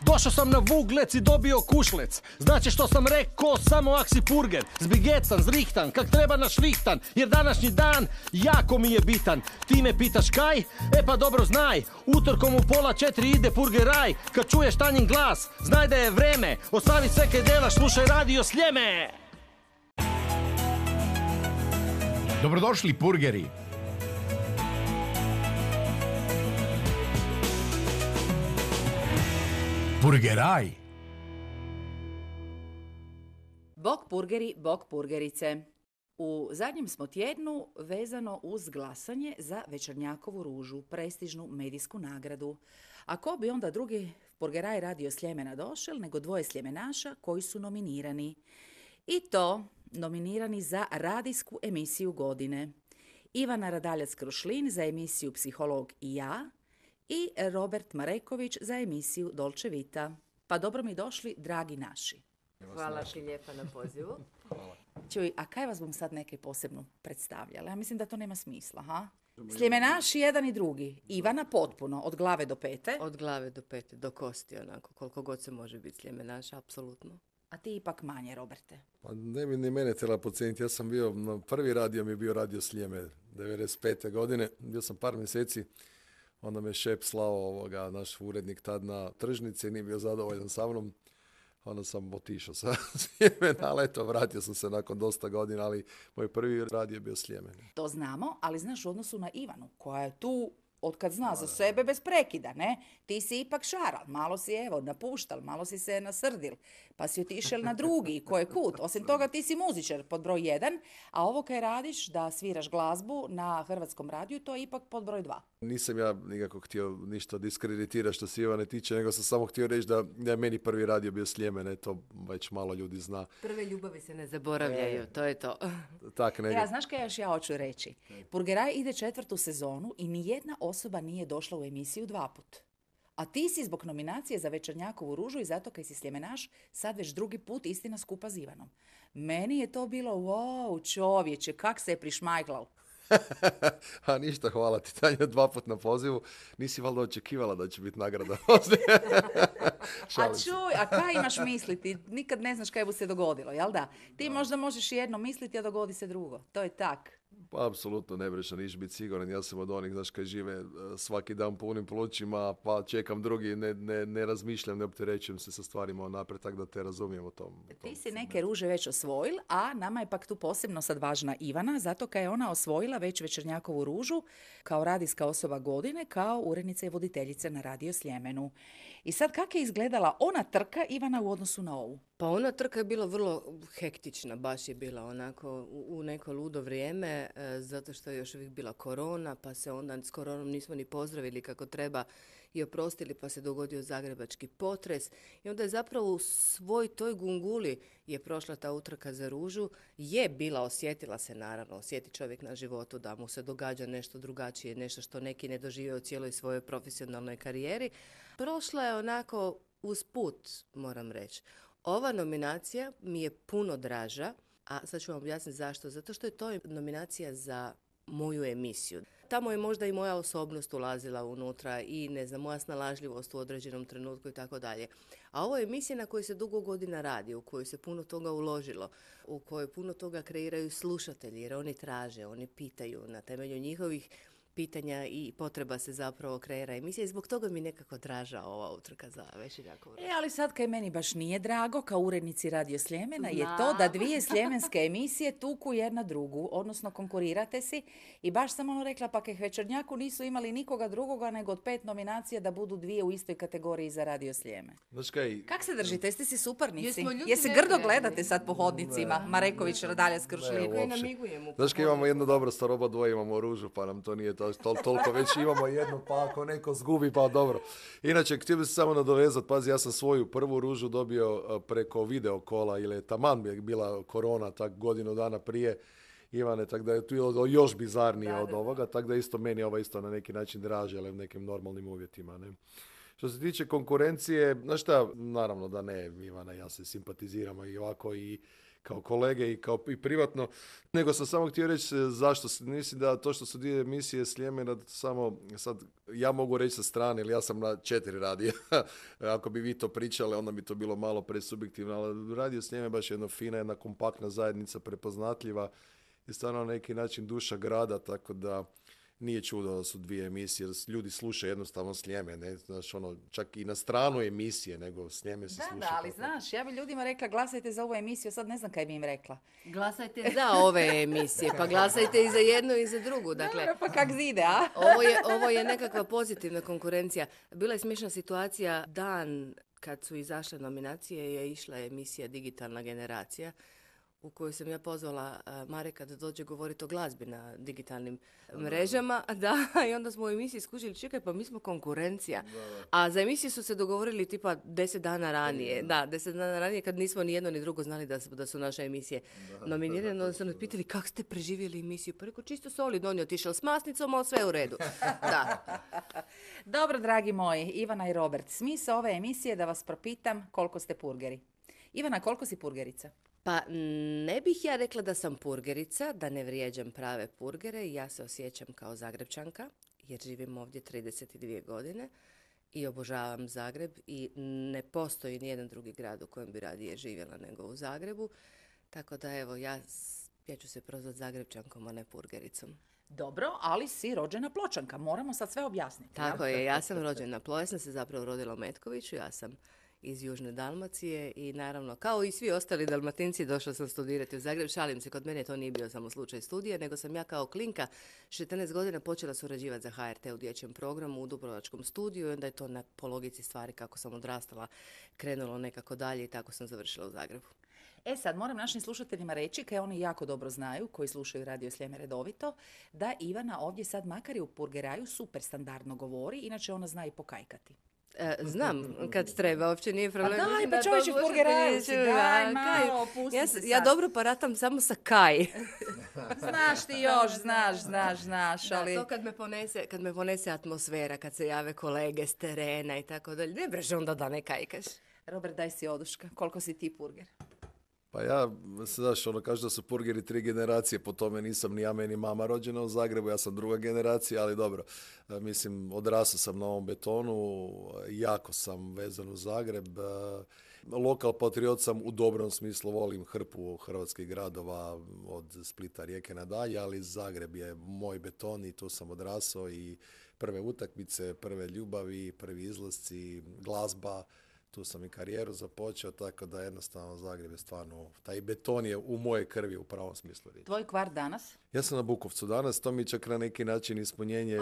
Došao sam na Vuglec i dobio kušlec. Znači što sam rekao, samo aksi purger. Zbigecan, zrihtan, kak treba našrihtan. Jer današnji dan jako mi je bitan. Ti me pitaš kaj? E pa dobro znaj, utorkom u 3:30 ide purgeraj. Kad čuješ Tanjin glas, znaj da je vreme. Ostavi sve kaj delaš, slušaj Radio Sljeme. Dobrodošli purgeri. Purgeraj. Bog purgeri, bog purgerice. U zadnjem smo tjednu vezano uz glasanje za Večernjakovu ružu, prestižnu medijsku nagradu. A ko bi onda drugi purgeraj Radio Sljemena došel nego dvoje sljemenaša koji su nominirani. I to nominirani za radijsku emisiju godine. Ivana Radaljac-Krušlin za emisiju Psiholog i ja i Robert Mareković za emisiju Dolce Vita. Pa dobro mi došli, dragi naši. Hvala ti lijepa na pozivu. Čuj, a kaj vas bom sad neke posebno predstavljala? Ja mislim da to nema smisla, ha? Sljemenaši jedan i drugi. Ivana potpuno, od glave do pete. Od glave do pete, do kosti onako, koliko god se može biti sljemenaš, apsolutno. A ti ipak manje, Roberte. Pa ne bi ni mene htjela podcijeniti. Ja sam bio, prvi radio mi je bio Radio Sljeme 95. godine. Bio sam par mjeseci, onda me šef slao naš urednik tad na tržnici, nije bio zadovoljan sa mnom. Onda sam otišao sa Sljemena, ali eto, vratio sam se nakon dosta godina, ali moj prvi radio je bio Sljemen. To znamo, ali znaš u odnosu na Ivanu, koja je tu otkad zna za sebe bez prekida, ne? Ti si ipak šaral, malo si napuštal, malo si se nasrdil, pa si otišel na drugi, ko je kut. Osim toga ti si muzičar pod broj 1, a ovo kaj radiš da sviraš glazbu na Hrvatskom radiju, to je ipak pod broj 2. Nisam ja nikako htio ništa diskreditirati što se Ivane tiče, nego sam samo htio reći da je meni prvi radio bio Sljeme, to već malo ljudi zna. Prve ljubavi se ne zaboravljaju, to je to. Tak, ja, znaš kaj još ja hoću reći? Purgeraj ide 4. sezonu i nijedna osoba nije došla u emisiju 2 put. A ti si zbog nominacije za Večernjakovu ružu i zato kaj si sljemenaš sad već 2. put istina skupa s Ivanom. Meni je to bilo, wow, čovječe, kak se je prišmajklal. A ništa, hvala ti, Tanja, 2 put na pozivu. Nisi valjda očekivala da će biti nagrada. A čuj, a kaj imaš misliti? Nikad ne znaš kaj bu se dogodilo, jel da? Ti možda možeš jedno misliti, a dogodi se drugo. To je tak. Pa, apsolutno ne breš, niš biti siguran. Ja sam od onih, znaš, kaj žive svaki dan punim plućima, pa čekam drugi, ne razmišljam, ne opterećujem se sa stvarima naprijed, tako da te razumijem u tom. Ti si neke ruže već osvojil, a nama je pak tu posebno sad važna Ivana, zato kaj je ona osvojila već Večernjakovu ružu kao radijska osoba godine, kao urednica i voditeljica na Radio Sljemenu. I sad kak je izgledala ona trka, Ivana, u odnosu na ovu? Pa ona trka je bila vrlo hektična, baš je bila onako u neko ludo vrijeme, zato što je još uvijek bila korona, pa se onda s koronom nismo ni pozdravili kako treba i oprostili, pa se dogodio zagrebački potres. I onda je zapravo u svoj toj gunguli je prošla ta utrka za ružu, je bila, osjetila se naravno, osjeti čovjek na životu da mu se događa nešto drugačije, nešto što neki ne dožive u cijeloj svojoj profesionalnoj karijeri. Prošla je onako usput, moram reći. Ova nominacija mi je puno draža, a sad ću vam objasniti zašto. Zato što je to nominacija za moju emisiju. Tamo je možda i moja osobnost ulazila unutra i, ne znam, moja snalažljivost u određenom trenutku i tako dalje. A ovo je emisija na kojoj se dugo godina radi, u kojoj se puno toga uložilo, u kojoj puno toga kreiraju slušatelji, jer oni traže, oni pitaju na temelju njihovih pitanja i potreba se zapravo kreira emisija i zbog toga mi nekako draža ova utrka za Večernjakovu ružu. Ali sad kaj meni baš nije drago kao urednici Radio Sljemena je to da 2 sljemenske emisije tuku jedna drugu, odnosno konkurirate si i baš sam rekla pa kaj Večernjaku nisu imali nikoga drugoga nego od 5 nominacija da budu 2 u istoj kategoriji za Radio Sljeme. Kak se držite? Jeste si suparnici? Jesi grdo gledate sad po hodnicima? Mareković, Radaljac-Krušlin. Znaš kaj imamo jedno dobro stvar, oba dvoje imamo ružu pa nam to nije toliko, već imamo jednu, pa ako neko zgubi, pa dobro. Inače, htio bi se samo nadovezati, pazi, ja sam svoju prvu ružu dobio preko video kola, ili je taman je bila korona, tak godinu dana prije Ivane, tako da je tu još bizarnije od ovoga, tako da isto meni ovo isto na neki način draže, ali u nekim normalnim uvjetima, ne. Što se tiče konkurencije, znaš šta, naravno da ne, Ivana, ja se simpatiziramo i ovako i kao kolege i kao i privatno, nego sam samo htio reći zašto. Mislim da to što su dvije emisije Sljemena, samo sad ja mogu reći sa strane, ili ja sam na 4 radija. Ako bi vi to pričali, onda bi to bilo malo presubjektivno, ali Radio Sljeme je baš jedna fina, jedna kompaktna zajednica, prepoznatljiva i stvarno na neki način duša grada, tako da nije čudo da su dvije emisije, jer ljudi slušaju jednostavno Sljeme, ne, znaš, ono, čak i na stranu emisije, nego Sljeme se sluša. Da, ali znaš, ja bi ljudima rekla glasajte za ovu emisiju, sad ne znam kaj bi im rekla. Glasajte za ove emisije, pa glasajte i za jednu i za drugu. Dakle, Pa kak zide, a? ovo je nekakva pozitivna konkurencija. Bila je smiješna situacija, dan kad su izašle nominacije je išla emisija Digitalna generacija, u kojoj sam ja pozvala Mareka da dođe govoriti o glazbi na digitalnim mrežama. Da, i onda smo u emisiji skužili, čekaj, pa mi smo konkurencija. A za emisiju su se dogovorili tipa 10 dana ranije. Da, 10 dana ranije kad nismo ni jedno ni drugo znali da su naše emisije nominirane. Onda su nas pitali kako ste preživjeli emisiju. Pa rekao, čisto solidno, on je otišao s masnicom, ali sve u redu. Da. Dobro, dragi moji, Ivana i Robert, smisao ove emisije je da vas propitam koliko ste purgeri. Ivana, koliko si purgerica? Pa ne bih ja rekla da sam purgerica, da ne vrijeđam prave purgere. Ja se osjećam kao Zagrebčanka, jer živim ovdje 32 godine i obožavam Zagreb i ne postoji nijedan drugi grad u kojem bi radije živjela nego u Zagrebu. Tako da evo, ja ću se prozvati Zagrebčankom, a ne purgericom. Dobro, ali si rođena Pločanka, moramo sad sve objasniti. Tako je, ja sam rođena ja sam se zapravo rodila u Metkoviću, ja sam iz Južne Dalmacije i naravno, kao i svi ostali Dalmatinci, došla sam studirati u Zagreb. Šalim se, kod mene to nije bio samo slučaj studija, nego sam ja kao klinka 14 godina počela surađivati za HRT u dječjem programu u Dubrovačkom studiju i onda je to po logici stvari kako sam odrastala krenulo nekako dalje i tako sam završila u Zagrebu. Sad moram našim slušateljima reći, kaj oni jako dobro znaju, koji slušaju Radio Sljeme redovito, da Ivana ovdje sad makar i u purgeraju super standardno govori, inače ona zna i pokajkati. Znam, kad treba, uopće nije problem. Pa daj, pa čovječ u purgeraju si, daj malo, pusti se sad. Ja dobro paratam samo sa kaj. Znaš ti još, znaš, ali... To kad me ponese atmosfera, kad se jave kolege s terena i tako dalje, ne breže onda da ne kajkaš. Robert, daj si oduška, koliko si ti purger? Pa ja, znaš, kažu da su purgeri 3 generacije, po tome nisam ni ja, meni mama rođena u Zagrebu, ja sam druga generacija, ali dobro, mislim, odrasao sam na ovom betonu, jako sam vezan u Zagreb, lokal patriot sam u dobrom smislu, volim hrpu hrvatskih gradova od Splita, Rijeke nadalje, ali Zagreb je moj beton i tu sam odrasao i prve utakmice, prve ljubavi, prvi izlasci, glazba, tu sam i karijeru započeo, tako da jednostavno Zagreb je stvarno, taj beton je u moje krvi u pravom smislu riječi. Tvoj kvart danas? Ja sam na Bukovcu danas, to mi čak na neki način ispunjenje...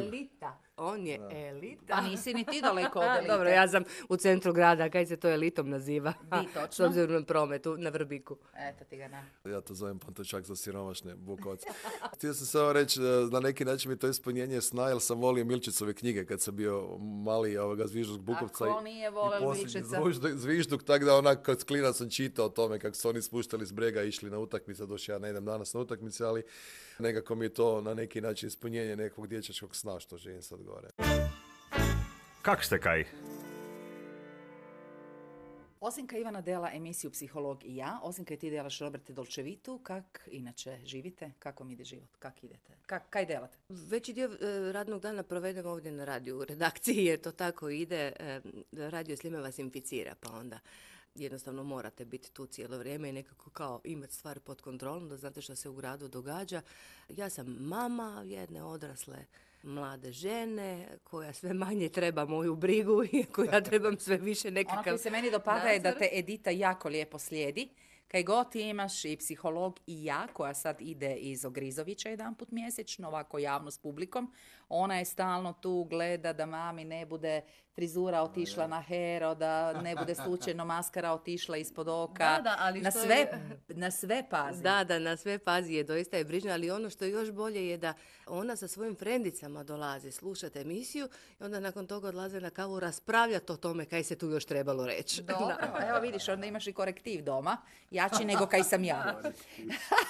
On je elita. Pa nisi ni ti daleko od elite. Dobro, ja sam u centru grada, kaj se to elitom naziva? Di, točno? S obzirom na prometu, na Vrbiku. Eto ti ga na. Ja to zovem Pantočak za siromašne, Bukovac. Htio sam samo reći, na neki način mi to ispunjenje sna, jer sam volio Milčicove knjige kad sam bio mali Zvižduk Bukovca. Ako nije volio Milčica? Zvižduk, tako da onak kad klinac sam čitao o tome kako su oni spuštali s brega i išli na utakmice, došao ja ne idem danas na utakmice, ali nekako mi je to na neki način ispunjenje nekog dječačkog sna što živim sad gore. Kak ste kaj? Osim kaj Ivana dela emisiju Psiholog i ja, osim kaj ti delaš Roberte Dolčevitu, kak inače živite, kako vam ide život, kak idete, kaj delate? Veći dio radnog dana provedem ovdje na radiju u redakciji, jer to tako ide, Radio Sljeme vas inficira, pa onda jednostavno morate biti tu cijelo vrijeme i nekako kao imati stvari pod kontrolom, da znate što se u gradu događa. Ja sam mama jedne odrasle mlade žene koja sve manje treba moju brigu i koja trebam sve više nekakav Ono koji se meni dopada je da te Edita jako lijepo slijedi. Kaj god ti imaš i Psiholog i ja, koja sad ide iz Ogrizovića jedanput mjesečno, ovako javno s publikom, ona je stalno tu, gleda da mami ne bude frizura otišla na hero, da ne bude slučajno maskara otišla ispod oka. Da, ali na sve pazi. Da, na sve pazi je, doista je brižna, ali ono što je još bolje je da ona sa svojim frendicama dolazi slušati emisiju i onda nakon toga odlaze na kavu raspravljati o tome kaj se tu još trebalo reći. Dobro, evo vidiš, onda imaš i korektiv doma, jači nego kaj sam ja.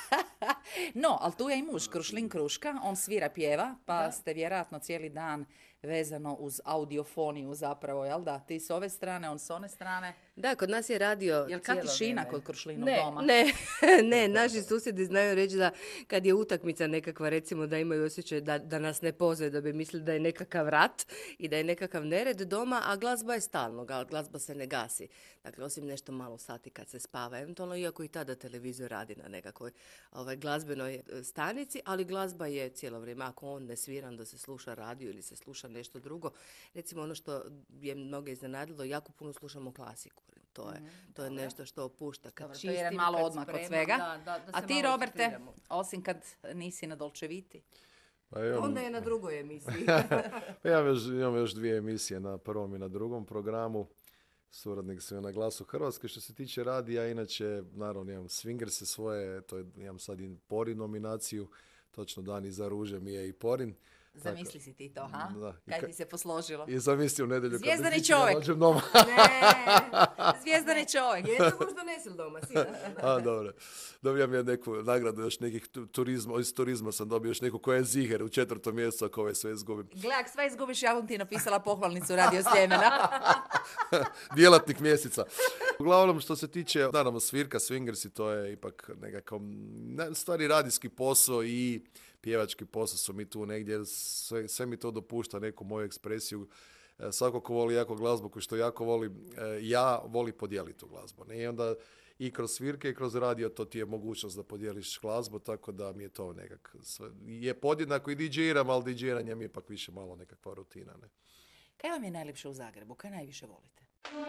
No, ali tu je i muž, Krušlin Kruška, on svira, pjeva, pa ste vjerojatno cijeli dan vezano uz audiofoniju zapravo, jel da? Ti s ove strane, on s one strane. Da, kod nas je radio Jel kad cijelo tišina vrijeme. kod Krušlinog Ne, doma? ne, naši susjedi znaju reći da kad je utakmica nekakva, recimo da imaju osjećaj da nas ne poznaju, da bi mislili da je nekakav rat i da je nekakav nered doma, a glazba je stalno, glazba se ne gasi. Dakle, osim nešto malo sati kad se spava, eventualno, iako i tada televizor radi na nekakvoj glazbenoj stanici, ali glazba je cijelo vrijeme. Ako on ne svira, da se sluša radio ili se sluša nešto drugo. Recimo ono što je mnoge iznenadilo, jako puno slušamo klasiku. To je nešto što opušta. Kad Dobro, to je jedan čistim, malo kad odmak od spremam, svega. da se A ti, malo Roberte, inspiriramo. osim kad nisi na Dolčeviti? Pa imam, Onda je na drugoj emisiji. pa imam još 2 emisije na prvom i na drugom programu. Suradnik sam na Glasu Hrvatske. Što se tiče radija, inače, naravno, imam Swingerse svoje, imam sad i Porin nominaciju, točno dan iza ruže mi je i Porin. Zamisli si ti to, ha? Da. Kaj ti se posložilo? I zamisli u nedjelju kad Zvijezdani bez ničega čovjek. dođem doma. Zvijezdani čovjek. Jedno možda nesil doma, sina. A, dobro. Dobijam ja neku nagradu, još nekih turizma, iz turizma sam dobio još neku koja je ziher u 4. mjesecu, ako ove sve izgubim. Gle, ako sve izgubiš, ja vam ti napisala pohvalnicu Radio Sljemena. Djelatnik mjeseca. Uglavnom, što se tiče, naravno, svirka, swingersi, to je ipak nekakav, stvari radijski posao i pjevački posao su mi tu negdje, sve mi to dopušta neku moju ekspresiju. Svako ko voli jako glazbu, ko što jako voli, ja voli podijeliti tu glazbu. Ne? I onda i kroz svirke i kroz radio to ti je mogućnost da podijeliš glazbu, tako da mi je to nekak, je podjednako i DJ-iram, ali DJ-iranje mi je ipak više malo nekakva rutina. Ne? Kaj vam je najljepše u Zagrebu? Kaj najviše volite?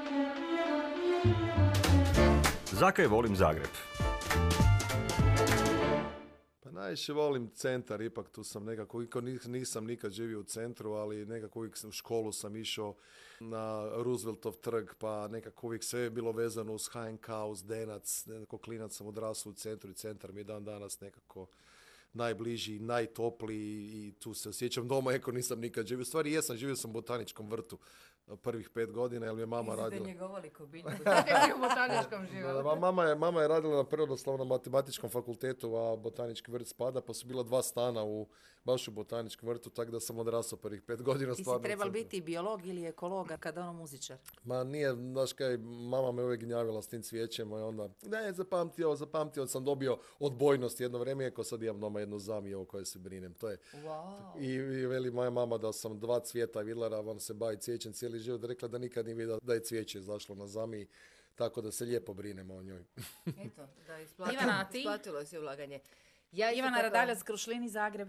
Zakaj volim Zagreb? Pa najviše volim centar, ipak tu sam nekako, nisam nikad živio u centru, ali nekako uvijek u školu sam išao na Rooseveltov trg, pa nekako uvijek sve je bilo vezano uz HNK, uz Denac, nekako klinac sam odrasao u centru i centar mi je dan danas nekako najbliži, najtopliji i tu se osjećam doma, iako nisam nikad živio. U stvari jesam, živio sam u Botaničkom vrtu prvih 5 godina, jer mi je mama radila. njegovali ko biljku. Tako je u botaničkom životu. Mama je radila na Prirodoslovnom matematičkom fakultetu, a Botanički vrt spada, pa su bila 2 stana baš u Botaničkom vrtu, tako da sam odrastao prvih 5 godina. Ti si trebal biti biolog ili ekologa kada ono muzičar? Ma nije, znaš kaj, mama me uvijek gnjavila s tim cvijećem, i onda, ne, zapamtio, sam dobio odbojnost jedno vrijeme, iako sad imam doma jednu zamiju o kojoj se brinem. To je. Wow. I veli moja mama da sam 2 cvijeta vidjela, on se bavi cvijećem cijeli život, rekla da nikad nije vidjela da je cvijeće izašlo na zamiji, tako da se lijepo brinemo o njoj. Eto, da Ivana, a ti? isplatilo se ulaganje. Ja isto Ivana tako- Radaljac, Krušlini, Zagreb.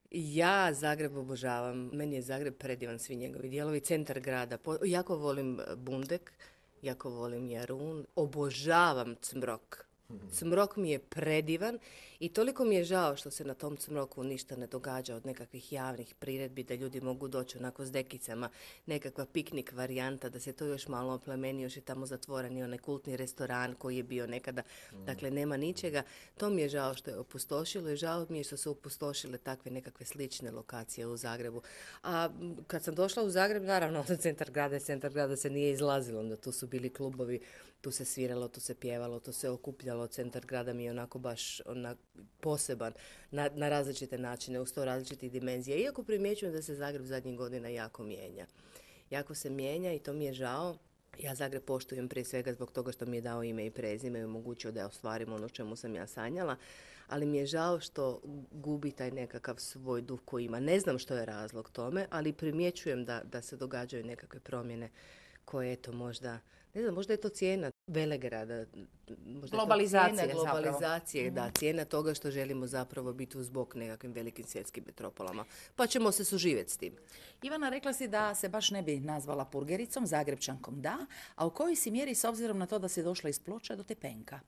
Ja Zagreb obožavam. Meni je Zagreb predivan, svi njegovi dijelovi, centar grada. Jako volim Bundek, jako volim Jarun, obožavam Cmrok. Cmrok mi je predivan i toliko mi je žao što se na tom Cmroku ništa ne događa od nekakvih javnih priredbi, da ljudi mogu doći onako s dekicama, nekakva piknik varijanta, da se to još malo oplemeni, još je tamo zatvoren i onaj kultni restoran koji je bio nekada, dakle nema ničega. To mi je žao što je opustošilo i žao mi je što su opustošile takve nekakve slične lokacije u Zagrebu. A kad sam došla u Zagreb, naravno, od centar grada se nije izlazilo, onda tu su bili klubovi, tu se sviralo, tu se pjevalo, tu se okupljalo, centar grada mi je onako baš poseban na različite načine, u 100 različitih dimenzija. Iako primjećujem da se Zagreb zadnjih godina jako mijenja. Jako se mijenja i to mi je žao. Ja Zagreb poštujem prije svega zbog toga što mi je dao ime i prezime i omogućio da ja ostvarim ono čemu sam ja sanjala, ali mi je žao što gubi taj nekakav svoj duh koji ima. Ne znam što je razlog tome, ali primjećujem da se događaju nekakve promjene koje, eto, možda, ne znam, možda je to cijena velegrada, možda Globalizacije je to cijena zapravo. globalizacije, da, cijena toga što želimo zapravo biti uz bok nekakvim velikim svjetskim metropolama. Pa ćemo se suživjeti s tim. Ivana, rekla si da se baš ne bi nazvala Purgericom, Zagrebčankom da, a u kojoj si mjeri s obzirom na to da si došla iz Ploča do Tepenka?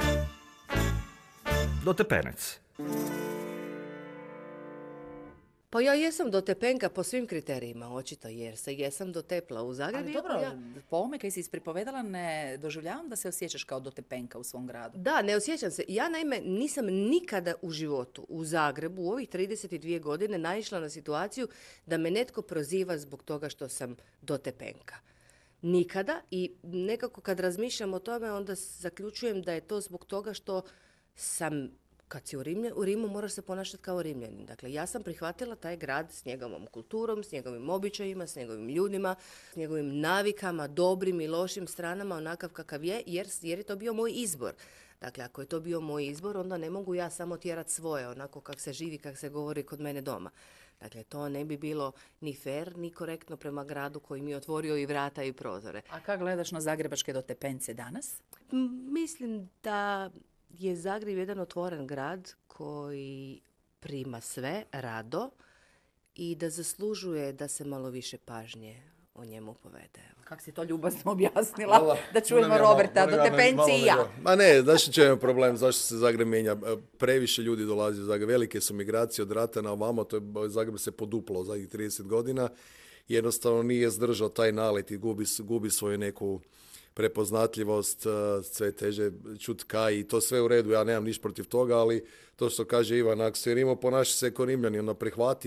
Do Tepenec. Pa ja jesam do Tepenka po svim kriterijima, očito, jer se jesam do tepla u Zagrebu. Ali iako dobro, ja- po ovome kaj si ispripovedala, ne doživljavam da se osjećaš kao do Tepenka u svom gradu. Da, ne osjećam se. Ja naime nisam nikada u životu u Zagrebu u ovih 32 godine naišla na situaciju da me netko proziva zbog toga što sam do Tepenka. Nikada, i nekako kad razmišljam o tome onda zaključujem da je to zbog toga što sam kad si u Rimu moraš se ponašati kao Rimljanin. Dakle, ja sam prihvatila taj grad s njegovom kulturom, s njegovim običajima, s njegovim ljudima, s njegovim navikama, dobrim i lošim stranama, onakav kakav je, jer je to bio moj izbor. Dakle, ako je to bio moj izbor, onda ne mogu ja samo tjerati svoje, onako kak se živi, kak se govori kod mene doma. Dakle, to ne bi bilo ni fair, ni korektno prema gradu koji mi je otvorio i vrata i prozore. A kako gledaš na zagrebačke dotepence danas? Mislim da je Zagreb jedan otvoren grad koji prima sve rado i da zaslužuje da se malo više pažnje o njemu povede. Kako si to ljubazno objasnila? Da čujemo Roberta, dotepenci i ja. Ma ne, znaš će je problem, zašto se Zagreb mijenja? Previše ljudi dolazi u Zagreb, velike su migracije od rata na ovamo, Zagreb se poduplao zadnjih 30 godina, jednostavno nije zdržao taj nalet i gubi svoju neku prepoznatljivost, sve teže čut kaj i to sve u redu, ja nemam ništa protiv toga, ali to što kaže Ivan, ako se Rimo ponaša se kao Rimljani, onda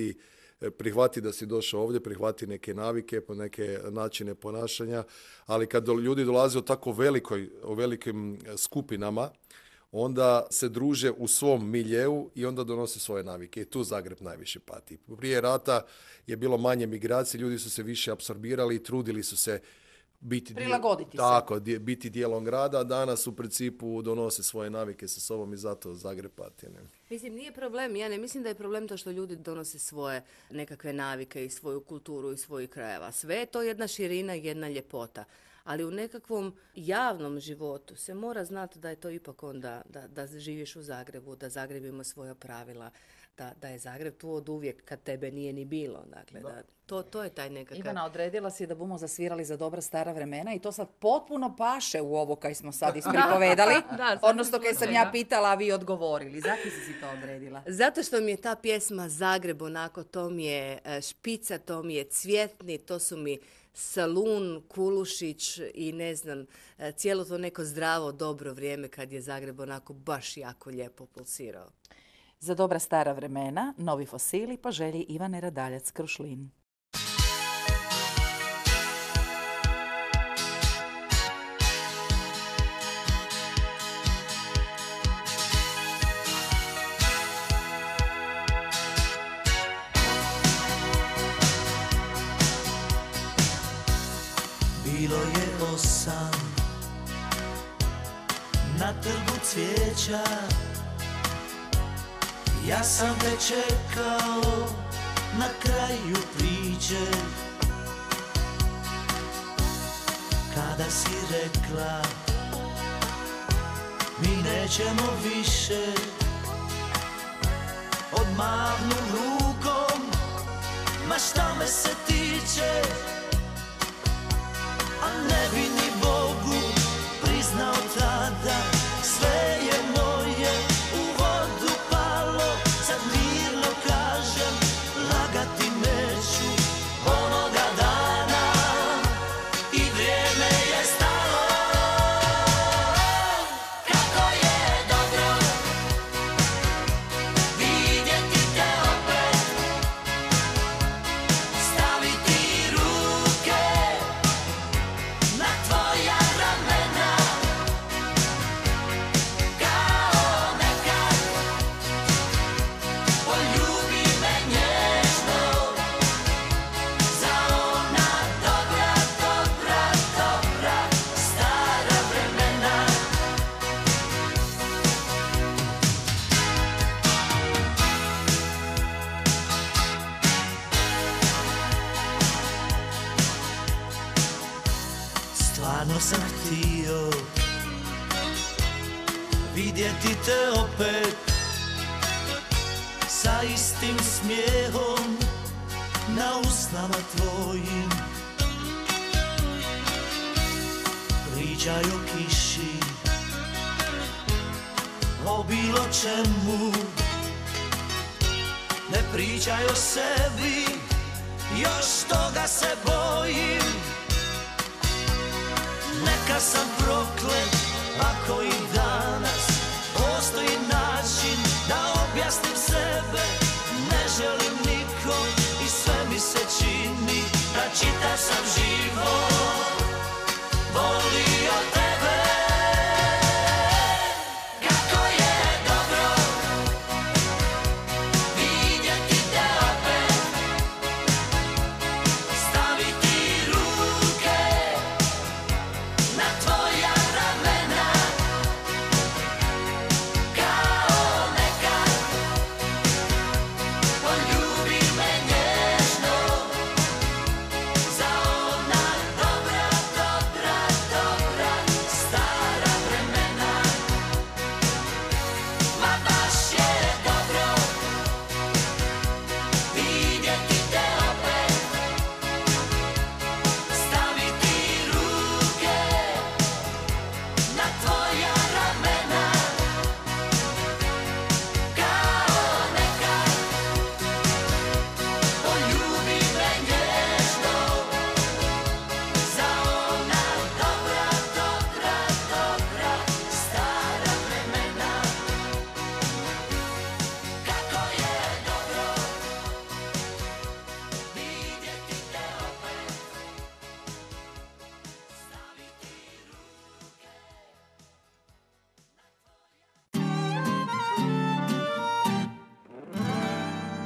prihvati da si došao ovdje, prihvati neke navike, neke načine ponašanja, ali kad ljudi dolaze u tako velikim skupinama, onda se druže u svom miljeu i onda donose svoje navike. I tu Zagreb najviše pati. Prije rata je bilo manje migracije, ljudi su se više apsorbirali i trudili su se prilagoditi se. Tako, biti dijelom grada, a danas u principu donose svoje navike sa sobom i zato Zagreb pati. Ne? Mislim, nije problem, ja ne mislim da je problem to što ljudi donose svoje nekakve navike i svoju kulturu i svojih krajeva. Sve je to jedna širina i jedna ljepota. Ali u nekakvom javnom životu se mora znati da je to ipak onda, da živiš u Zagrebu, da Zagreb ima svoja pravila, da je Zagreb tu od uvijek kad tebe nije ni bilo. Dakle, to je taj nekakav... Ivana, odredila si da bumo zasvirali za dobra stara vremena i to sad potpuno paše u ovo kaj smo sad ispripovedali. Odnosno kaj sam ja pitala, a vi odgovorili. Zaki si to odredila? Zato što mi je ta pjesma Zagreb onako, to mi je špica, to mi je cvjetni, to su mi Salun, Kulušić i ne znam, cijelo to neko zdravo, dobro vrijeme kad je Zagreb onako baš jako lijepo pulsirao. Za dobra stara vremena, novi fosili po želji Ivane Radaljac-Krušlin. Bilo je 8 na trgu cvijeća, ja sam te čekao na kraju priče. Kada si rekla mi nećemo više, odmahnu rukom, ma šta me se tiče. A ne bi ni Bogu priznao tada, sve je moje u vodu palo. Sad mirno kažem, lagati neću onoga dana i vrijeme je stalo. Kako je dobro vidjeti te opet, staviti ruke na tvoja ramena, kao nekad, poljubi me nježno, za ona dobra, dobra, dobra, stara vremena. Stvarno sam htio vidjeti te opet, sa istim smijehom na usnama tvojim. Pričaj o kiši, o bilo čemu, ne pričaj o sebi, još toga se bojim. Neka sam proklet ako i danas postoji način da objasnim sebe. Ne želim nikom i sve mi se čini da čitav sam život volio tebe. Kako je dobro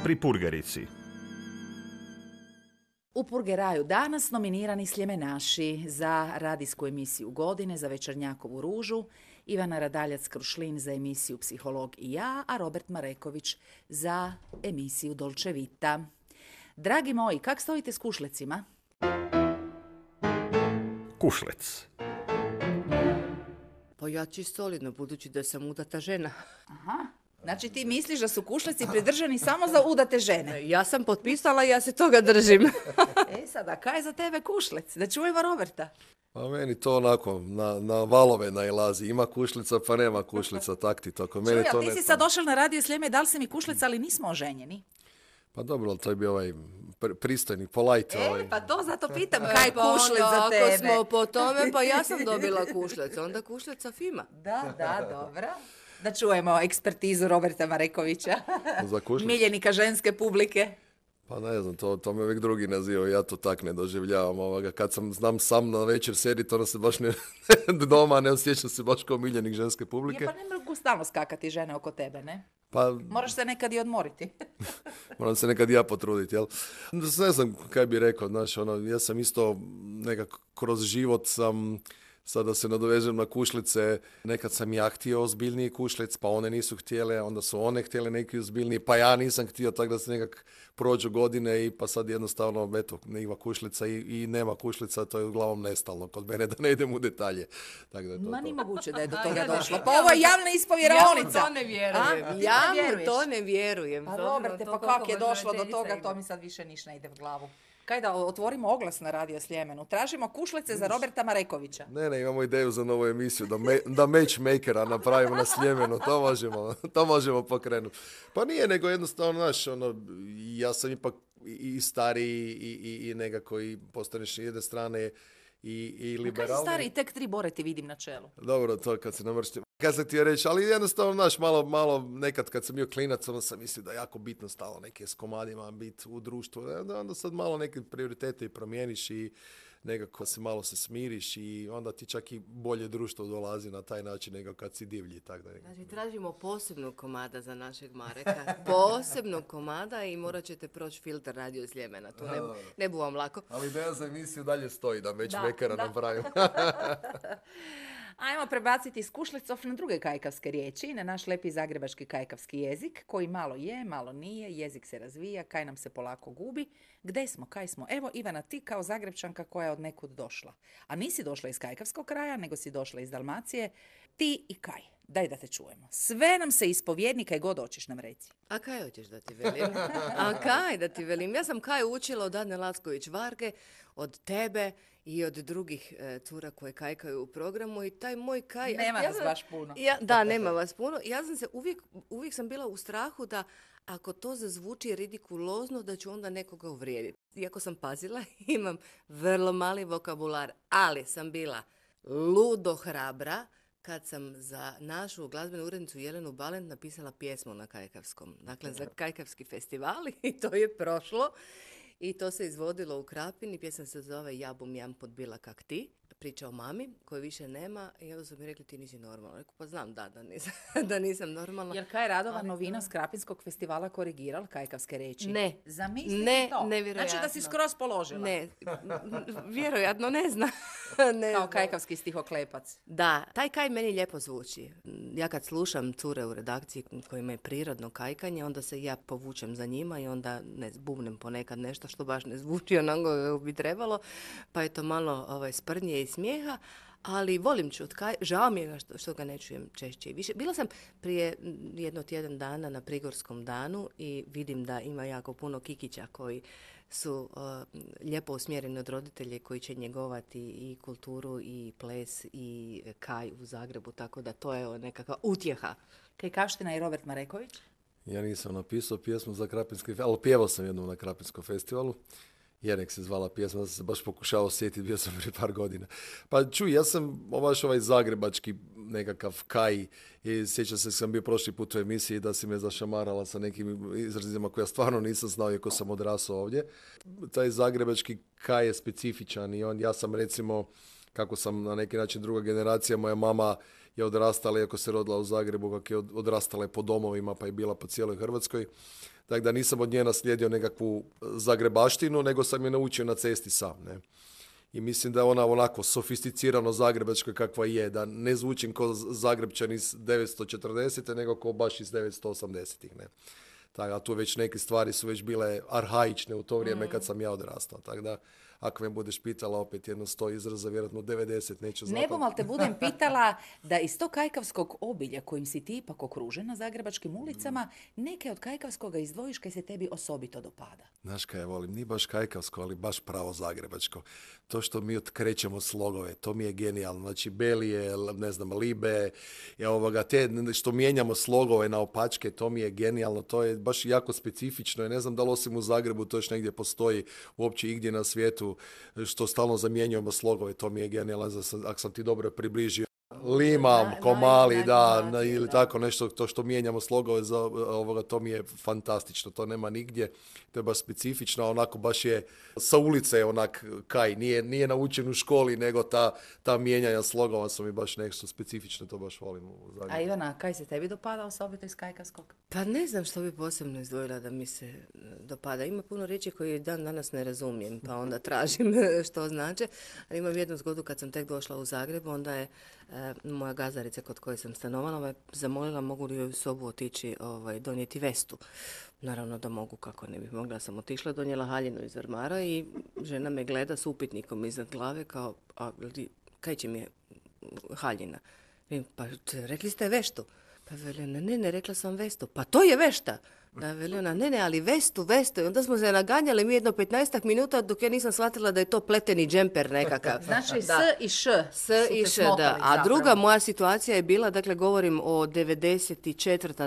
pri Purgerici. U Purgeraju danas nominirani sljemenaši za radijsku emisiju godine za Večernjakovu ružu, Ivana Radaljac-Krušlin za emisiju Psiholog i ja, a Robert Mareković za emisiju Dolce Vita. Dragi moji, kak stojite s kušlecima? Kušlec. Pa ja čisto solidno, budući da sam udata žena. Aha. Znači ti misliš da su kušleci pridržani samo za udate žene? Ja sam potpisala i ja se toga držim. Sada, kaj je za tebe kušlec? Da čujemo Roberta. A meni to onako, na valove nailazi. Ima kušlica pa nema kušlica, tak ti to. Meni Čuj, to ali ti si sad došao na radio Sljeme i dali si mi kušlec, ali nismo oženjeni. Pa dobro, ali to je bio ovaj pristojni, polite. Pa to zato pitam, kaj je kušlec za tebe? Ako smo po tome, pa ja sam dobila kušlec, onda kušleca Fima. Da, dobro. Da čujemo ekspertizu Roberta Marekovića, Za kušlic? miljenika ženske publike. Pa ne znam, to me uvijek drugi nazivaju, ja to tak ne doživljavam. Kad znam sam na večer sjediti, onda se baš ne doma ne osjećam se baš kao miljenik ženske publike. Pa ne mogu stalno skakati žene oko tebe, ne? Pa Moraš se nekad i odmoriti. moram se nekad ja potruditi, jel? Ne znam kaj bi rekao, znaš, ja sam isto nekako kroz život sam, sada se nadovežem na kušlice, nekad sam ja htio ozbiljniji kušlic, pa one nisu htjele, onda su one htjele neki ozbiljniji, pa ja nisam htio, tako da se nekak prođu godine i pa sad jednostavno, eto, ne ima kušlica i nema kušlica, to je uglavnom nestalno kod mene, da ne idem u detalje. Tako da je to Ma to. ni moguće da je do toga došlo. Pa ovo je javna ispovjeronica. Ja mu to ne vjerujem. A? Ja Ti ne mu vjeruješ? to ne vjerujem. Pa S obzirom Roberte, to pa koliko kak je došlo do roditeljica toga, ima. to mi sad više niš ne ide u glavu. Kaj da otvorimo oglas na radio Sljemenu? Tražimo kušlice za Roberta Marekovića. Ne, imamo ideju za novu emisiju, da matchmakera napravimo na Sljemenu, to možemo pokrenuti. Pa nije, nego jednostavno, znaš, ja sam ipak i stariji i nekako i postaneš s jedne strane i Kaj si liberalni. stari, tek 3 bore ti vidim na čelu. Dobro, to kad se namrštim. Kad sam ti reći, ali jednostavno, znaš, malo nekad kad sam bio klinac, onda sam mislio da je jako bitno stalo neke s komadima biti u društvu. Onda sad malo neke prioritete i promijeniš i nekako se smiriš i onda ti čak i bolje društvo dolazi na taj način nego kad si divlji. Tak da Znači, tražimo posebnog komada za našeg Mareka. Posebnog komada i morat ćete proći filter radio Sljemena. Tu ne bu vam lako. Ali ideja za emisiju dalje stoji, da matchmakera napravimo. Ajmo prebaciti iz kušlicov na druge kajkavske riječi, na naš lepi zagrebački kajkavski jezik, koji malo je, malo nije, jezik se razvija, kaj nam se polako gubi. Gde smo, kaj smo? Evo, Ivana, ti kao Zagrebčanka koja je od nekud došla. A nisi došla iz kajkavskog kraja, nego si došla iz Dalmacije. Ti i kaj? Daj da te čujemo. Sve nam se ispovjedni kaj god hoćeš nam reci. A kaj hoćeš da ti velim? A kaj da ti velim? Ja sam kaj učila od Adne Lacković Varge, od tebe i od drugih cura koje kajkaju u programu i taj moj kaj... Nema nas baš puno. Da, nema vas puno. Ja sam se uvijek sam bila u strahu da ako to zazvuči ridikulozno, da ću onda nekoga uvrijediti. Iako sam pazila, imam vrlo mali vokabular, ali sam bila ludo hrabra kad sam za našu glazbenu urednicu Jelenu Balent napisala pjesmu na kajkavskom. Dakle, za kajkavski festival i to je prošlo. I to se izvodilo u Krapini, pjesma se zove Ja bum jam podbila kak ti, priča o mami koje više nema i onda su mi rekli ti nisi normalna. Rekao, pa znam da nisam normalna. Jer kaj je Radova novina s Krapinskog festivala korigiral kajkavske reči? Ne. Zamisli Ne, to. nevjerojatno. Znači da si skroz položila. Ne, vjerojatno ne zna. Ne Kao znam. kajkavski stihoklepac. Da, taj kaj meni lijepo zvuči. Ja kad slušam cure u redakciji kojima je prirodno kajkanje, onda se ja povučem za njima i onda bubnem ponekad nešto što baš ne zvuči onako kako bi trebalo, pa je to malo sprdnje i smijeha, ali volim čut kaj, žao mi je što ga ne čujem češće i više. Bila sam prije jedno tjedan dana na Prigorskom danu i vidim da ima jako puno kikića koji su lijepo usmjereni od roditelje koji će njegovati i kulturu i ples i kaj u Zagrebu, tako da to je nekakva utjeha. Kaj Kavština i Robert Mareković? Ja nisam napisao pjesmu za Krapinski festival, ali pjevao sam jednom na Krapinskom festivalu. Jerek se zvala pjesma, da sam se baš pokušao sjetiti, bio sam prije par godina. Pa čuj, ja sam baš ovaj zagrebački nekakav kaj i sjećam se sam bio prošli put u emisiji da si me zašamarala sa nekim izrazima koje ja stvarno nisam znao iako sam odrasao ovdje. Taj zagrebački kaj je specifičan i ja sam recimo kako sam na neki način druga generacija, moja mama je odrastala, iako se rodila u Zagrebu, kako je odrastala je po domovima, pa je bila po cijeloj Hrvatskoj. Tako da nisam od nje naslijedio nekakvu zagrebaštinu, nego sam je naučio na cesti sam, ne. I mislim da je ona onako sofisticirano zagrebačka kakva je, da ne zvučim kao Zagrebčan iz 940. nego kao baš iz 980. Ne. Tako da tu već neke stvari su već bile arhaične u to vrijeme kad sam ja odrastao. Tako da, ako me budeš pitala opet jedno 100 izraza, vjerojatno 90 neću zapamtiti. Ne bom, ali te budem pitala da iz tog kajkavskog obilja kojim si ti ipak okružen na zagrebačkim ulicama, neke od kajkavskoga izdvojiš kaj se tebi osobito dopada. Znaš kaj ja volim, nije baš kajkavsko, ali baš pravo zagrebačko. To što mi otkrećemo slogove, to mi je genijalno. Znači, Belije, ne znam, Libe, te što mijenjamo slogove na opačke, to mi je genijalno. To je baš jako specifično. Ja ne znam da li osim u Zagrebu to još negdje postoji uopće igdje na svijetu što stalno zamjenjujemo slogove. To mi je genijalno, ako sam ti dobro približio. Limam, komali, ili tako nešto, to što mijenjamo slogove za ovoga, to mi je fantastično, to nema nigdje, to je baš specifično, onako baš je sa ulice onak kaj, nije naučen u školi, nego ta mijenjanja slogova su mi baš nešto specifično, to baš volim u Zagrebu. A Ivana, kaj se tebi dopada osobito iz kajkavskog? Pa ne znam što bi posebno izdvojila da mi se dopada. Ima puno riječi koje dan danas ne razumijem, pa onda tražim što znače. Ali imam jednu zgodu kad sam tek došla u Zagreb, onda je moja gazdarica kod koje sam stanovala me zamolila mogu li joj u sobu otići donijeti vestu. Naravno da mogu, kako ne bih mogla. Sam otišla, donijela haljinu iz ormara i žena me gleda s upitnikom iznad glave kao, kaj će mi je haljina? Pa rekli ste veštu. Pa veli ona, ne, rekla sam vestu. Pa to je vešta. Da, veli ona, ne, ali vestu. I onda smo se naganjali mi jedno 15 minuta dok ja nisam shvatila da je to pleteni džemper nekakav. Znači da. S i Š, da. A druga moja situacija je bila, dakle govorim o 94.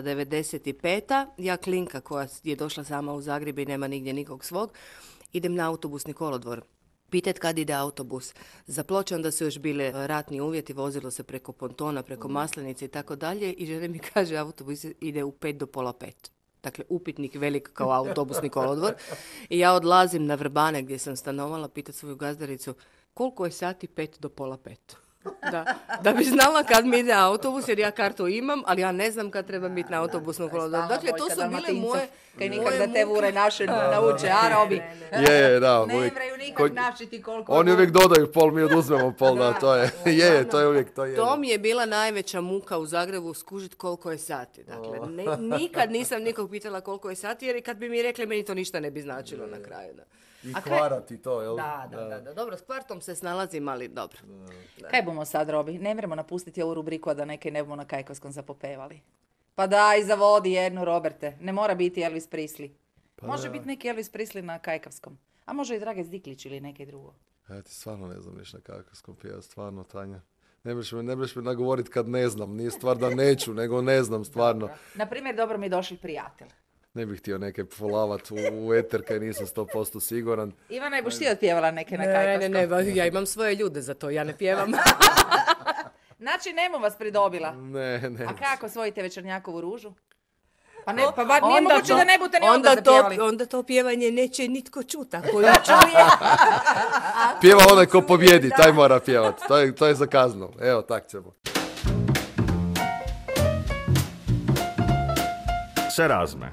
95. Ja klinka koja je došla sama u Zagreb i nema nigdje nikog svog, idem na autobusni kolodvor. Pitat kad ide autobus. Za Ploče onda su još bile ratni uvjeti, vozilo se preko pontona, preko Maslenice i tako dalje i žena mi kaže autobus ide u 5 do pola 5. Dakle, upitnik velik kao autobusni kolodvor. I ja odlazim na Vrbane gdje sam stanovala, pitat svoju gazdaricu koliko je sati 5 do pola 5. Da bi znala kad mi ide autobus, jer ja kartu imam, ali ja ne znam kad treba biti na autobusnom kolodvoru. Dakle, to su bile moje... Kaj nikak da te vure naše nauče, a Robi? Da, ne vraju nikak našiti koliko... Oni uvijek dodaju pol, mi oduzmemo pol, da, to je. To je uvijek, to je. To mi je bila najveća muka u Zagrebu, skužit koliko je sati. Dakle, nikad nisam nikog pitala koliko je sati, jer kad bi mi rekli, meni to ništa ne bi značilo na kraju. Da. I kvarati to, jel? Da. Dobro, s kvartom se snalazim, ali dobro. Kaj bomo sad, Robi? Ne vremo napustiti ovu rubriku, a da neke ne bomo na kajkavskom zapopevali. Pa daj, zavodi jednu, Roberte. Ne mora biti Elvis Presley. Može biti neki Elvis Presley na kajkavskom. A može i Drage Zdiklić ili neke drugo. Ja ti stvarno ne znam ništa na kajkavskom pjeva, stvarno, Tanja. Ne biš me nagovorit kad ne znam. Nije stvar da neću, nego ne znam stvarno. Naprimjer, dobro mi došli prijatelj. Ne bih htio neke folavat u eter, kaj nisam 100% siguran. Ivana, je boš ti otpjevala neke na kajkavskom? Ne, ja imam svoje ljude za to, ja ne pjevam. Znači, nemo vas pridobila. Ne. A kako svojite Večernjakovu ružu? Pa nije moguće da ne budete ni onda zapjevali. Onda to pjevanje neće nitko čuta. Koju čuje. Pjeva onaj ko pobjedi, taj mora pjevati. To je za kaznu. Evo, tak ćemo. Se razme.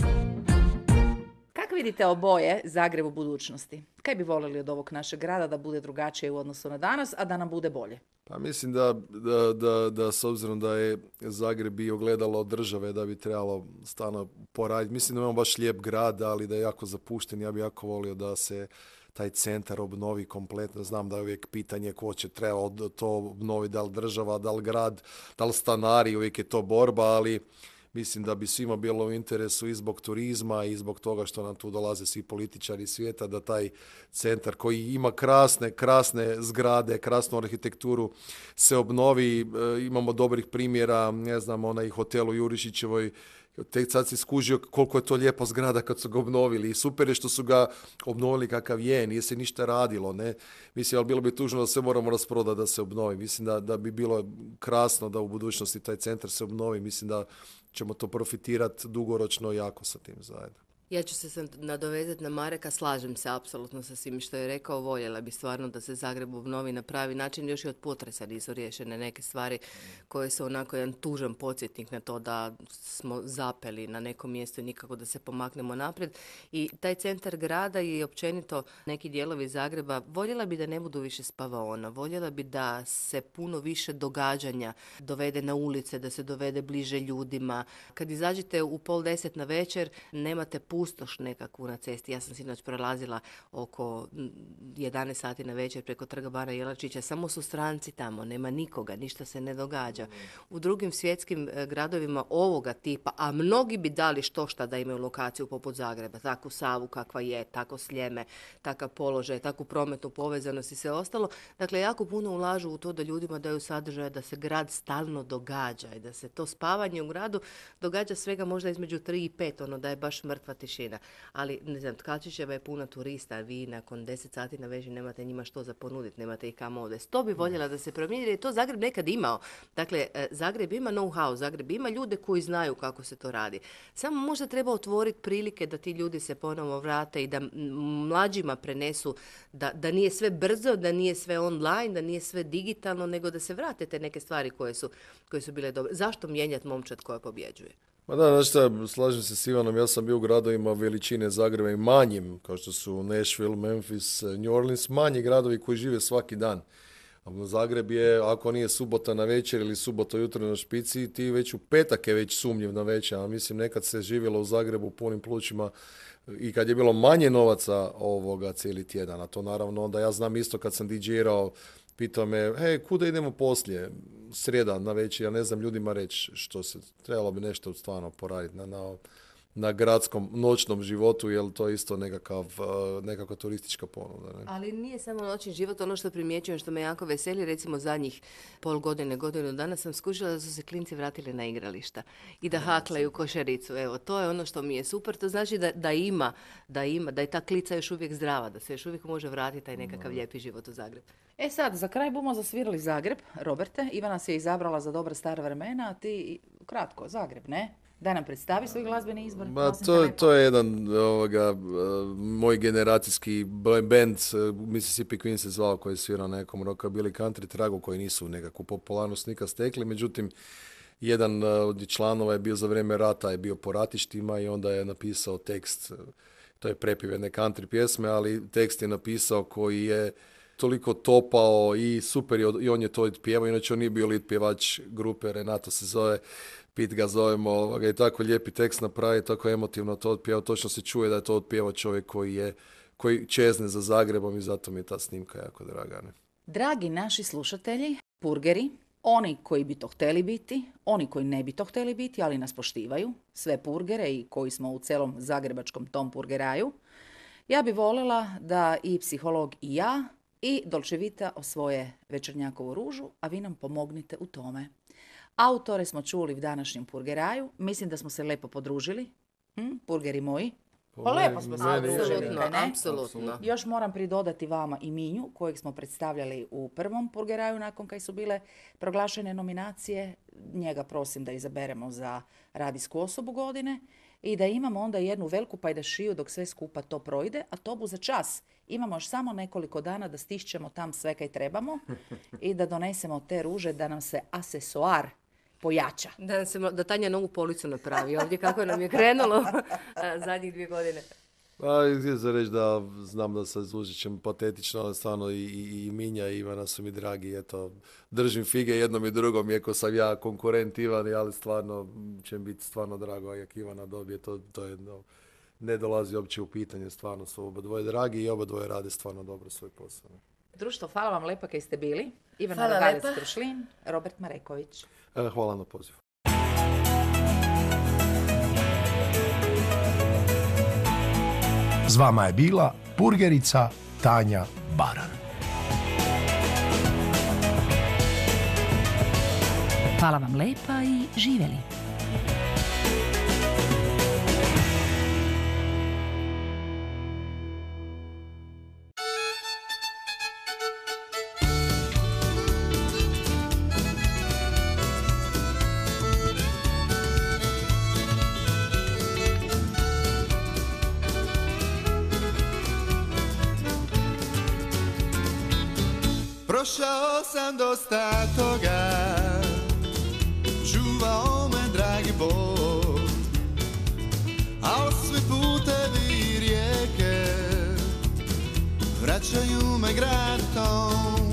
Kako vidite oboje Zagreb u budućnosti? Kaj bi voljeli od ovog našeg grada da bude drugačije u odnosu na danas, a da nam bude bolje? Pa mislim da s obzirom da je Zagreb bio ogledalo države, da bi trebalo stalno poraditi. Mislim da imamo baš lijep grad, ali da je jako zapušten. Ja bi jako volio da se taj centar obnovi kompletno. Znam da je uvijek pitanje ko će treba to obnoviti, da li država, da li grad, da li stanari, uvijek je to borba, ali mislim da bi svima bilo u interesu i zbog turizma i zbog toga što nam tu dolaze svi političari svijeta, da taj centar koji ima krasne zgrade, krasnu arhitekturu se obnovi. Imamo dobrih primjera, ne znam, onaj hotel u Jurišićevoj, tek sad si skužio koliko je to lijepa zgrada kad su ga obnovili i super je što su ga obnovili kakav je, nije se ništa radilo, ne. Mislim, ali bilo bi tužno da sve moramo rasprodati da se obnovi. Mislim da bi bilo krasno da u budućnosti taj centar se obnovi. Mislim da ćemo to profitirati dugoročno jako sa tim zajedno. Ja ću se sad nadovezati na Mareka, slažem se apsolutno sa svim što je rekao, voljela bi stvarno da se Zagreb obnovi na pravi način, još i od potresa nisu riješene neke stvari koje su onako jedan tužan podsjetnik na to da smo zapeli na nekom mjestu i nikako da se pomaknemo naprijed. I taj centar grada i općenito neki dijelovi Zagreba, voljela bi da ne budu više spavaona, voljela bi da se puno više događanja dovede na ulice, da se dovede bliže ljudima. Kad izađete u 9:30 na večer, nemate pustoš nekakvu na cesti. Ja sam sinoć prolazila oko 11 sati na večer preko Trga Bana Jelačića. Samo su stranci tamo, nema nikoga, ništa se ne događa. U drugim svjetskim gradovima ovoga tipa, a mnogi bi dali štošta da imaju lokaciju poput Zagreba, takvu Savu kakva je, tako Sljeme, takav položaj, takvu prometnu povezanost i sve ostalo. Dakle, jako puno ulažu u to da ljudima daju sadržaje, da se grad stalno događa i da se to spavanje u gradu događa svega možda između 3 i 5, da je baš mrtva tišina. Ali, ne znam, Tkačićeva je puna turista, a vi nakon 10 sati na veži nemate njima što za ponuditi, nemate ih kamo odvesti. To bi voljela da se promijeni, jer je to Zagreb nekad imao. Dakle, Zagreb ima know-how, Zagreb ima ljude koji znaju kako se to radi. Samo možda treba otvoriti prilike da ti ljudi se ponovo vrate i da mlađima prenesu da nije sve brzo, da nije sve online, da nije sve digitalno, nego da se vrate te neke stvari koje su bile dobre. Zašto mijenjati momčad koja pobjeđuje? Ma da, znaš šta, slažem se s Ivanom, ja sam bio u gradovima veličine Zagreba i manjim, kao što su Nashville, Memphis, New Orleans, manji gradovi koji žive svaki dan. A Zagreb je, ako nije subota na večer ili subota jutro na špici, ti već u petak je već sumnjiv na večer, a mislim nekad se živjelo u Zagrebu punim plućima i kad je bilo manje novaca cijeli tjedan, a to naravno onda ja znam isto kad sam DJ-erao, pitao me, hej, kuda idemo poslije? Srijeda na večer, ja ne znam ljudima reći što se, trebalo bi nešto stvarno poraditi na gradskom noćnom životu, jer to je isto nekakva turistička ponuda. Ne? Ali nije samo noćni život, ono što primjećujem, što me jako veseli, recimo zadnjih godinu dana sam skušala da su se klinci vratili na igrališta i da haklaju košaricu. Evo, to je ono što mi je super, to znači da je ta klica još uvijek zdrava, da se još uvijek može vratiti taj nekakav lijepi život u Zagreb. E sad, za kraj bumo zasvirali Zagreb, Roberte. Ivana se je izabrala za dobra stara vremena, a ti kratko, Zagreb, ne? Da nam predstavi svoj glazbeni izbor. To je jedan moj generacijski band, Mississippi Queen se zvao, koji je svirao na nekom rockabilly country tragu, koji nisu nekakvu popularnost nikad stekli. Međutim, jedan od članova je bio za vrijeme rata, je bio po ratištima i onda je napisao tekst, to je prepiv jedne country pjesme, ali tekst je napisao koji je toliko topao i super, i on je to pjevao, inače on nije bio lead pjevač grupe, Renato se zove, Pit ga zovemo, i tako lijepi tekst napravi, tako emotivno to otpjevao, točno se čuje da je to otpjevao čovjek koji čezne za Zagrebom i zato mi je ta snimka jako draga. Ne? Dragi naši slušatelji, purgeri, oni koji bi to htjeli biti, oni koji ne bi to htjeli biti, ali nas poštivaju, sve purgere i koji smo u celom zagrebačkom tom purgeraju, ja bi voljela da i psiholog i ja i Dolce Vita osvoje Večernjakovu ružu, a vi nam pomognite u tome. Autore smo čuli v današnjem purgeraju. Mislim da smo se lepo podružili. Purgeri moji. Pa lepo smo se podružili. Apsolutno. Još moram pridodati vama i Minju, kojeg smo predstavljali u prvom purgeraju nakon kad su bile proglašene nominacije. Njega prosim da izaberemo za radijsku osobu godine i da imamo onda jednu veliku pajdašiju dok sve skupa to projde, a to bu za čas. Imamo još samo nekoliko dana da stišćemo tam sve kaj trebamo i da donesemo te ruže da nam se asesoar pojača. Da Tanja novu policu napravi ovdje kako nam je krenulo zadnjih 2 godine. Htio sam reći da znam da se zvučićem patetično, ali stvarno i Minja i Ivana su mi dragi. Eto, držim fige jednom i drugom, iako sam ja konkurent Ivani, ali stvarno će mi biti stvarno drago, jak Ivana dobije, to je ne dolazi uopće u pitanje, stvarno su oba dvoje dragi i oba dvoje rade stvarno dobro svoj posao. Društvo, hvala vam lepa kaj ste bili. Ivana Rogalec-Kršlin, Robert Mareković. Hvala na pozivu. S vama je bila purgerica Tanja Baran. Hvala vam lepa i živjeli. Prošao sam dosta toga, čuvao me dragi Bog, al svi putevi i rijeke vraćaju me gratom.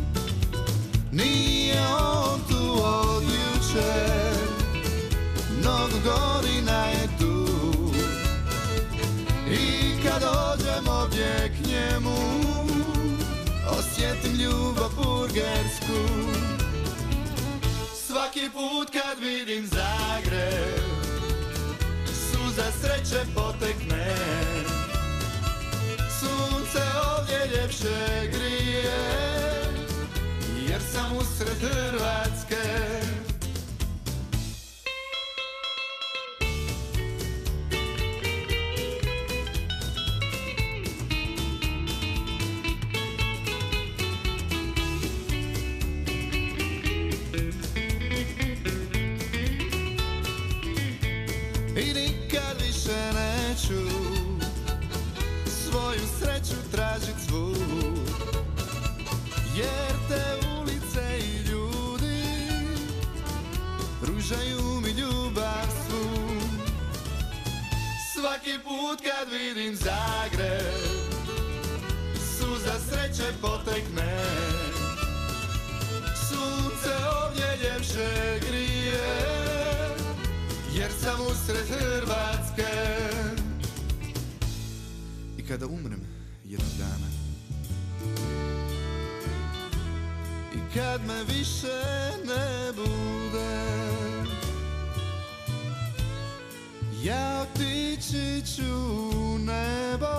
Nije on tu od jučer, mnogo godina je tu, i kad dođem ovdje k njemu osjetim ljubav purgersku. Svaki put kad vidim Zagreb suza sreće potekne, sunce ovdje ljepše grije jer sam usred Hrvatske. I nikad više neću svoju sreću tražit svud, jer te ulice i ljudi pružaju mi ljubav svu. Svaki put kad vidim Zagreb suza sreće potekne, sunce ovdje ljepše grije jer sam usred Hrvatske. I kada umrem jednog dana, i kad me više ne bude, ja otići ću u nebo,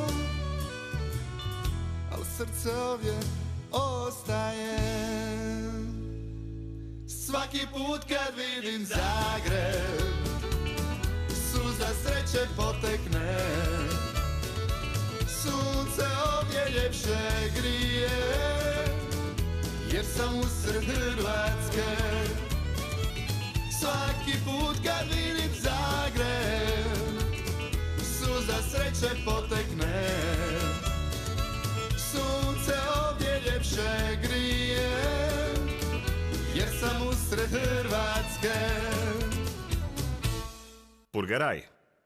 al srce ovdje ostaje. Svaki put kad vidim Zagreb suza sreće potekne, sunce ovdje ljepše grije jer sam usred Hrvatske. Svaki put kad vidim Zagreb suza sreće potekne, sunce ovdje ljepše grije jer sam usred Hrvatske. Purgeraj.